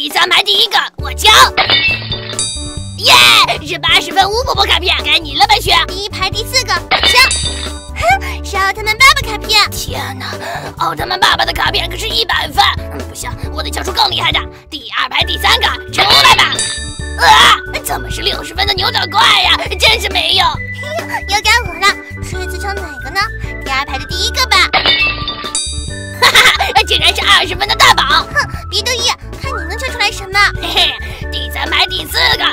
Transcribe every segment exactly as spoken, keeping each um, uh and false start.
第三排第一个，我抢！耶，是八十分巫婆婆卡片，该你了，白雪。 第一排第四个，我抢！哼，是奥特曼爸爸卡片。 天哪，奥特曼爸爸的卡片可是一百分！嗯，不行，我得抢出更厉害的。第二排第三个，出来吧！啊，怎么是六十分的牛角怪呀？真是没用！ 又该我了，这次抢哪个呢？第二排的第一个吧。 哈哈，竟然是二十分的大宝！ 哼，别得意，看你能抢出来什么。 嘿嘿，第三排第四个。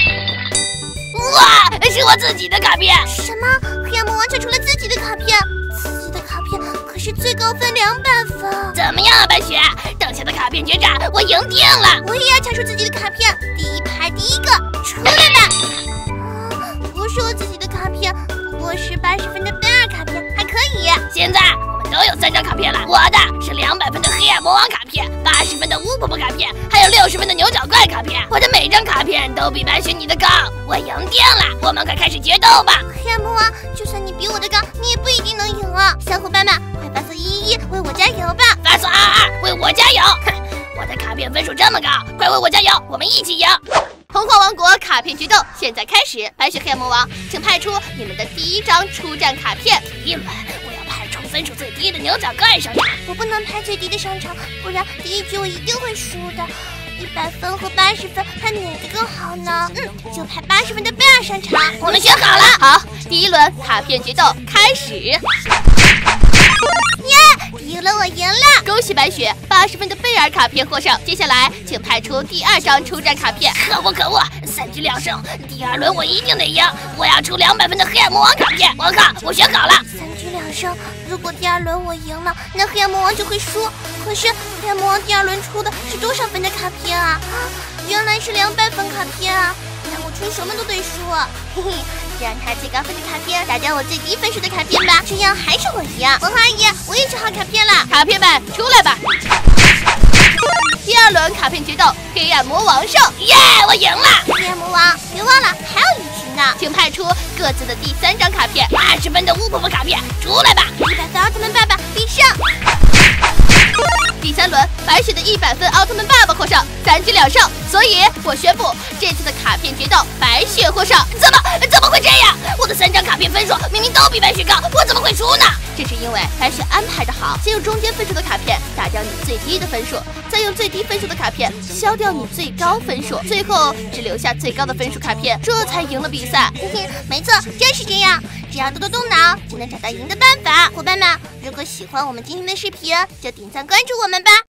哇，是我自己的卡片！ 什么？黑暗魔王抢出了自己的卡片？自己的卡片可是最高分两百分。 怎么样啊，白雪？等下的卡片决战，我赢定了！ 我也要抢出自己的卡片，第一排第一个，出来吧！啊，不是我自己的卡片，不过是八十分的贝尔卡片，还可以。 现在我们都有三张卡片了，我的是两百分的黑暗魔王卡片，八十分的巫婆婆卡片，还有六十分的牛角怪卡片。我的每张卡片都比白雪你的高，我赢定了！我们快开始决斗吧！ 黑暗魔王，就算你比我的高，你也不一定能赢啊！小伙伴们，快发送一一一为我加油吧！ 发送二二为我加油！哼，我的卡片分数这么高，快为我加油，我们一起赢！ 童话王国卡片决斗现在开始，白雪黑暗魔王，请派出你们的第一张出战卡片。 第一轮，我要派出分数最低的牛角怪上场。 我不能派最低的上场，不然第一局我一定会输的。一百分和八十分，派哪个更好呢？嗯，就派八十分的贝尔上场。 我们选好了， 好，第一轮卡片决斗开始。 耶！第一轮我赢了， 恭喜白雪，八十分的贝尔卡片获胜。接下来，请派出第二张出战卡片。 可恶可恶，三局两胜，第二轮我一定得赢！我要出两百分的黑暗魔王卡片。我靠，我选好了， 三局两胜。如果第二轮我赢了，那黑暗魔王就会输。可是黑暗魔王第二轮出的是多少分的卡片啊？啊，原来是两百分卡片啊！那我出什么都得输。嘿嘿，就让他最高分的卡片打掉我最低分数的卡片吧，这样还是我赢。文豪阿姨，我也抽好卡片了， 卡片们出来吧！第二轮卡片决斗，黑暗魔王胜！ 耶，我赢了！ 黑暗魔王，别忘了还有一局呢， 请派出各自的第三张卡片。 八十分的巫婆婆卡片出来吧！ 一百分奥特曼爸爸必胜！ 第三轮，白雪的一百分奥特曼爸爸获胜，三局两胜，所以我宣布这次的卡片决斗白雪获胜。 怎么怎么会这样？我的三张卡片分数明明都比白雪高，我怎么会输呢？ 这是因为白雪安排的好，先用中间分数的卡片打掉你最低的分数，再用最低分数的卡片消掉你最高分数，最后只留下最高的分数卡片，这才赢了比赛。 嘿嘿，没错，就是这样。只要多多动脑，就能找到赢的办法。伙伴们，如果喜欢我们今天的视频，就点赞关注我们吧。